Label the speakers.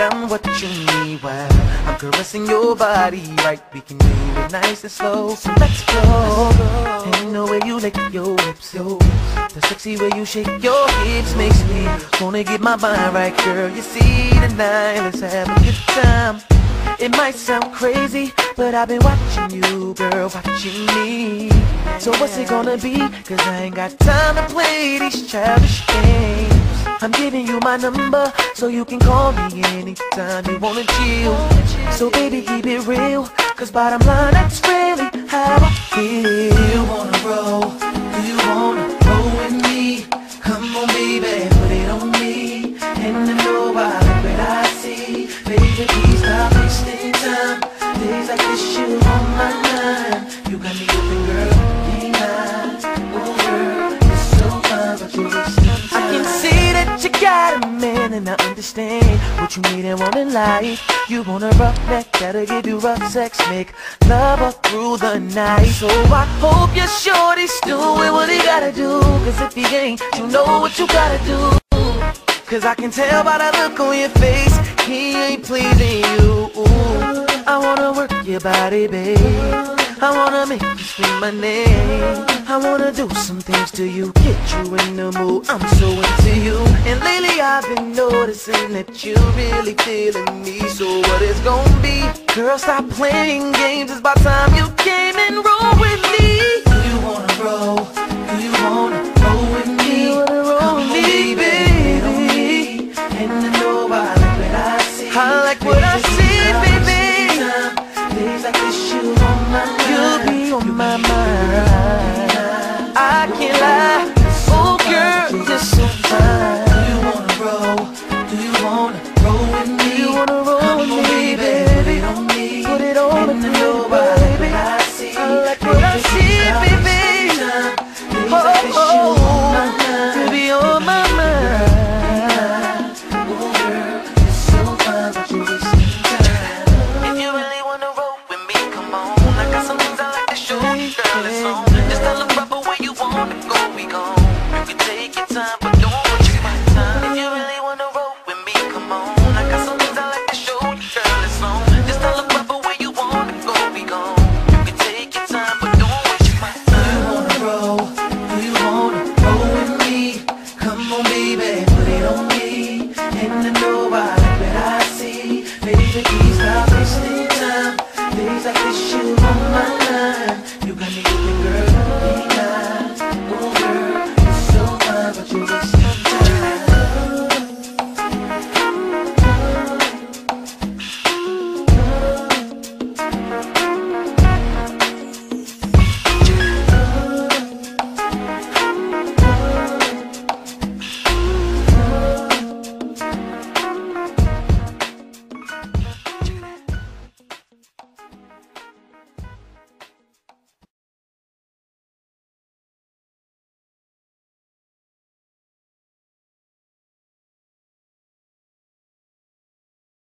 Speaker 1: I'm what you need while I'm caressing your body right. We can do it nice and slow, so let's go. And the way you lick your lips, the sexy way you shake your hips makes me wanna get my mind right, girl. You see tonight, let's have a good time. It might sound crazy, but I've been watching you, girl, watching me. So what's it gonna be? Cause I ain't got time to play these childish games. I'm giving you my number, so you can call me anytime you wanna chill. So baby, keep it real, cause bottom line, that's really how I feel. Do you wanna roll? Do you wanna roll with me? Come on baby, put it on me. And I know I like what I see. Baby, please stop wasting time. Days like this, you on my mind. You got me open, girl, can't lie. Oh girl, you're so fine, but you're wasting time. I can see that you got a man, and I understand what you need and want in life. You want a rough neck, that'll give you rough sex, make love all through the night. So I hope your shorty's doing what he gotta do, cause if he ain't, you know what you gotta do. Cause I can tell by that look on your face, he ain't pleasing you. I wanna work your body, babe. I wanna make you scream my name. I wanna do some things to you, get you in the mood, I'm so into you. And lately I've been noticing that you're really feeling me. So what it's gonna be? Girl, stop playing games, it's about time you came and roll with me. Do you wanna roll? Do you wanna roll with me? Come on, baby. And I know I like what I see. I like what I see, baby. Days like this, you on my mind. You'll be on my mind. I can't lie. Oh girl, you're so fine. Do you wanna roll? Do you wanna roll with me? Do you wanna roll with me, baby? Put it on me. Put it on me, baby. I like what I see, baby. Oh, you'll be on my mind. Days like this, you on my mind. You got me open, girl, can't lie. Oh girl.